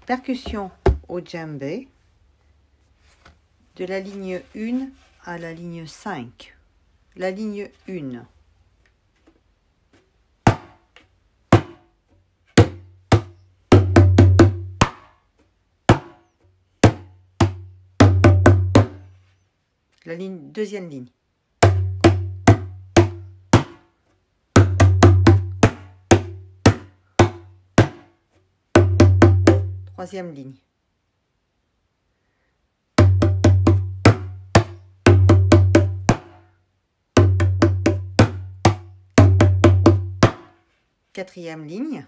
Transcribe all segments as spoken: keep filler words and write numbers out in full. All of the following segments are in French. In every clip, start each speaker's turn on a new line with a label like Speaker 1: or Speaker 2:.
Speaker 1: Percussion au djembé de la ligne un à la ligne cinq. La ligne un. La ligne, deuxième ligne. Troisième ligne. Quatrième ligne.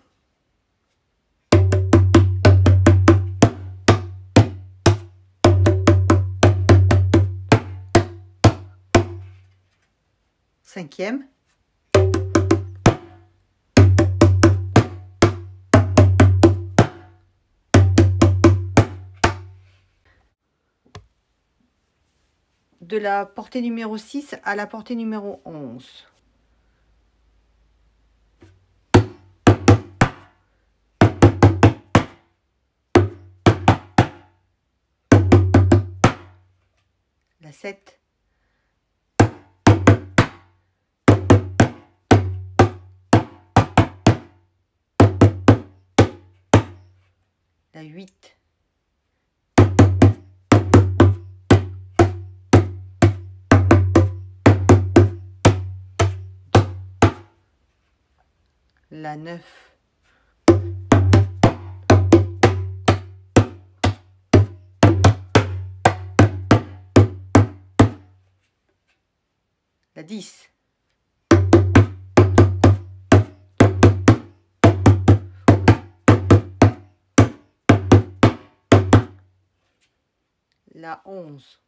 Speaker 1: Cinquième. De la portée numéro six à la portée numéro onze. La sept. La huit. La neuf. La dix. La onze.